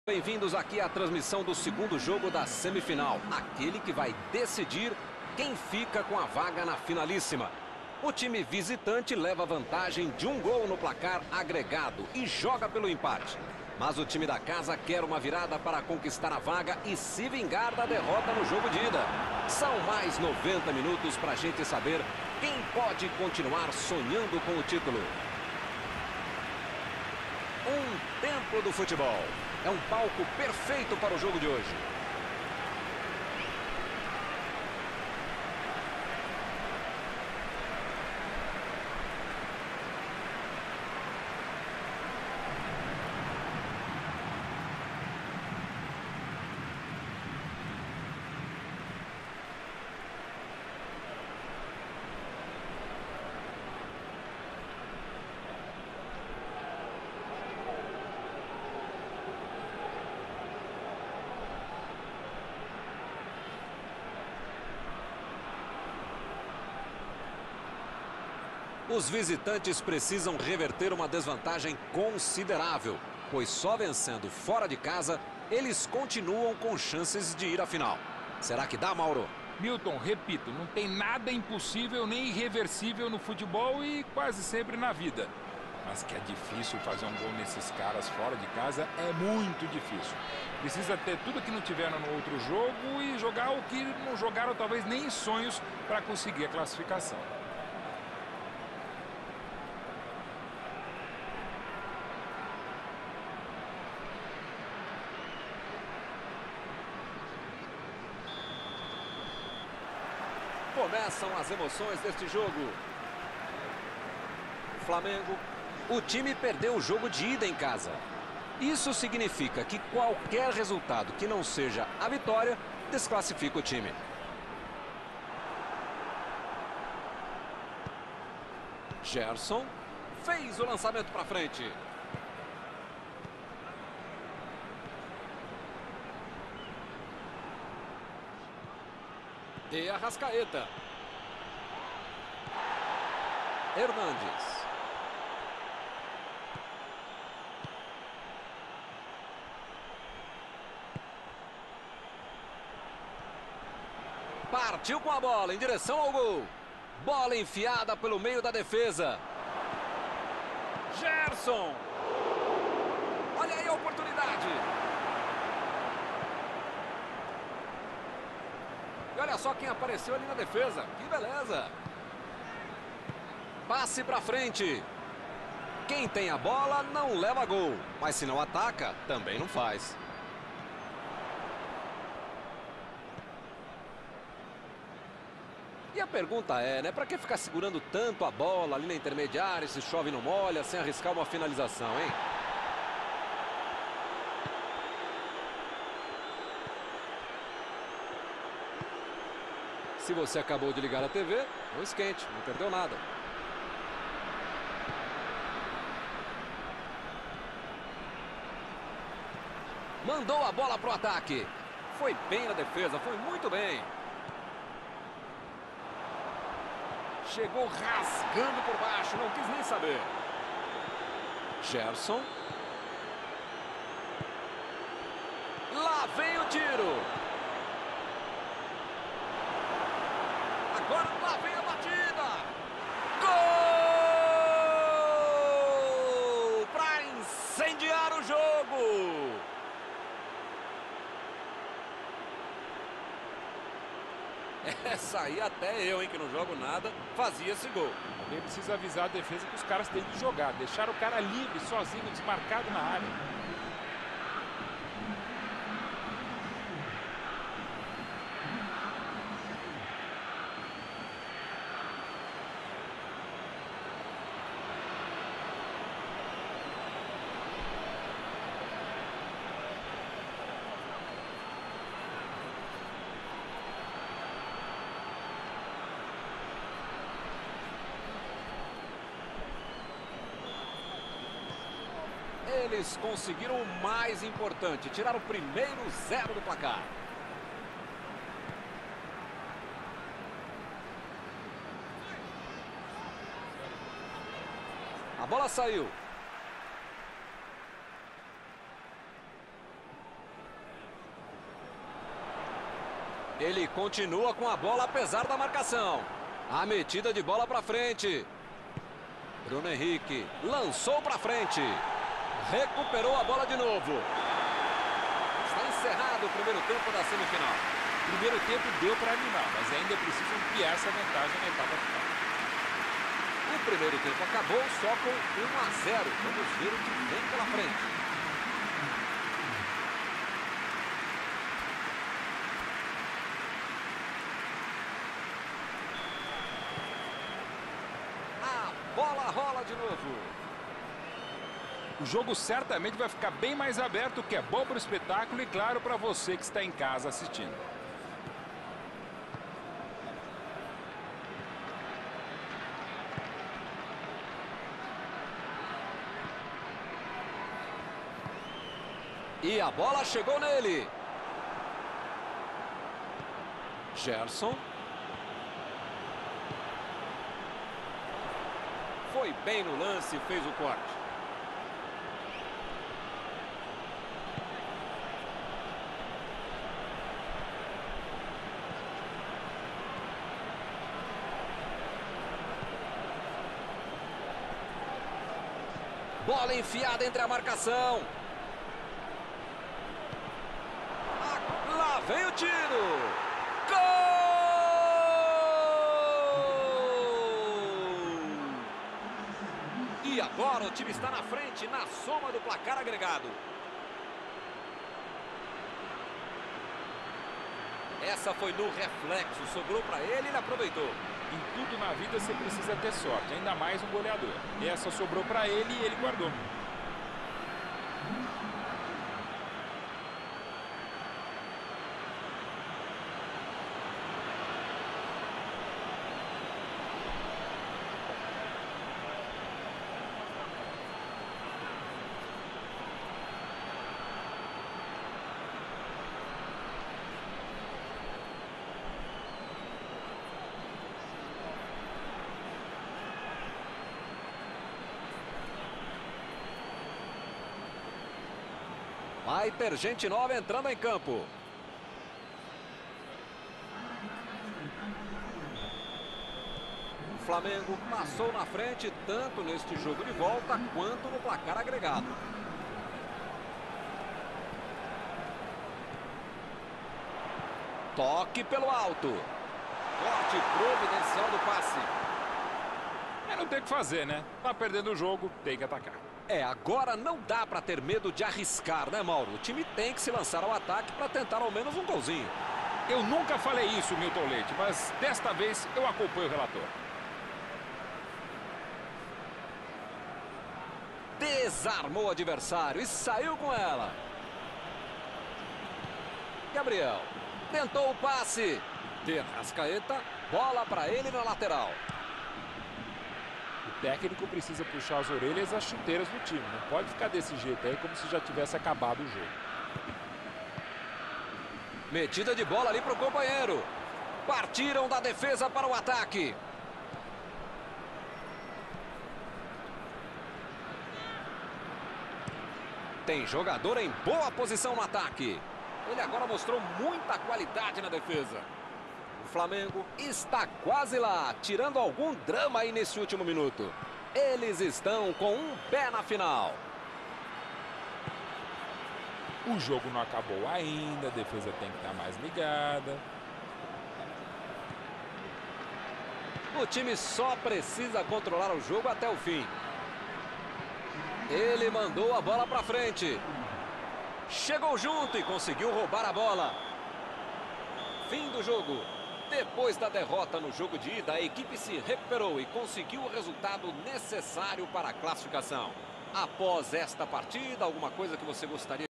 Bem-vindos aqui à transmissão do segundo jogo da semifinal, aquele que vai decidir quem fica com a vaga na finalíssima. O time visitante leva vantagem de 1 gol no placar agregado e joga pelo empate. Mas o time da casa quer uma virada para conquistar a vaga e se vingar da derrota no jogo de ida. São mais 90 minutos para a gente saber quem pode continuar sonhando com o título. Um templo do futebol. É um palco perfeito para o jogo de hoje. Os visitantes precisam reverter uma desvantagem considerável, pois só vencendo fora de casa, eles continuam com chances de ir à final. Será que dá, Mauro? Milton, repito, não tem nada impossível nem irreversível no futebol e quase sempre na vida. Mas que é difícil fazer um gol nesses caras fora de casa é muito difícil. Precisa ter tudo que não tiveram no outro jogo e jogar o que não jogaram talvez nem em sonhos para conseguir a classificação. Começam as emoções deste jogo. Flamengo. O time perdeu o jogo de ida em casa. Isso significa que qualquer resultado que não seja a vitória desclassifica o time. Gerson fez o lançamento para frente. De Arrascaeta. Hernandes. Partiu com a bola em direção ao gol. Bola enfiada pelo meio da defesa. Gerson. Olha aí a oportunidade. E olha só quem apareceu ali na defesa. Que beleza. Passe pra frente. Quem tem a bola não leva gol. Mas se não ataca, também não faz. E a pergunta é, né? Pra que ficar segurando tanto a bola ali na intermediária, se chove não molha, sem arriscar uma finalização, hein? Se você acabou de ligar a TV, não esquente, não perdeu nada. Mandou a bola pro ataque. Foi bem na defesa, foi muito bem. Chegou rasgando por baixo, não quis nem saber. Gerson. Lá vem o tiro. Agora lá vem a batida. Gol! Para incendiar o jogo. Essa aí até eu, hein, que não jogo nada, fazia esse gol. Alguém precisa avisar a defesa que os caras têm que jogar. Deixar o cara livre, sozinho, desmarcado na área. Eles conseguiram o mais importante, tirar o primeiro 0 do placar. A bola saiu. Ele continua com a bola apesar da marcação. A metida de bola para frente. Bruno Henrique lançou para frente. Recuperou a bola de novo. Está encerrado o primeiro tempo da semifinal. O primeiro tempo deu para animar, mas ainda é preciso ampliar essa vantagem na etapa final. O primeiro tempo acabou só com 1-0. Vamos ver o que vem pela frente. A bola rola de novo. O jogo certamente vai ficar bem mais aberto, o que é bom para o espetáculo e, claro, para você que está em casa assistindo. E a bola chegou nele. Gerson. Foi bem no lance e fez o corte. Bola enfiada entre a marcação. Lá vem o tiro. Gol! E agora o time está na frente na soma do placar agregado. Essa foi no reflexo, sobrou para ele e ele aproveitou. Em tudo na vida você precisa ter sorte, ainda mais um goleador. Essa sobrou para ele e ele guardou. Vai ter gente nova entrando em campo. O Flamengo passou na frente tanto neste jogo de volta quanto no placar agregado. Toque pelo alto. Corte providencial do passe. Não tem o que fazer, né? Tá perdendo o jogo, tem que atacar. Agora não dá para ter medo de arriscar, né, Mauro? O time tem que se lançar ao ataque para tentar ao menos um golzinho. Eu nunca falei isso, Milton Leite, mas desta vez eu acompanho o relator. Desarmou o adversário e saiu com ela. Gabriel tentou o passe. De Arrascaeta, bola para ele na lateral. O técnico precisa puxar as orelhas e as chuteiras do time. Não pode ficar desse jeito aí como se já tivesse acabado o jogo. Metida de bola ali para o companheiro. Partiram da defesa para o ataque. Tem jogador em boa posição no ataque. Ele agora mostrou muita qualidade na defesa. O Flamengo está quase lá, tirando algum drama aí nesse último minuto. Eles estão com um pé na final. O jogo não acabou ainda, a defesa tem que estar mais ligada. O time só precisa controlar o jogo até o fim. Ele mandou a bola para frente. Chegou junto e conseguiu roubar a bola. Fim do jogo. Depois da derrota no jogo de ida, a equipe se recuperou e conseguiu o resultado necessário para a classificação. Após esta partida, alguma coisa que você gostaria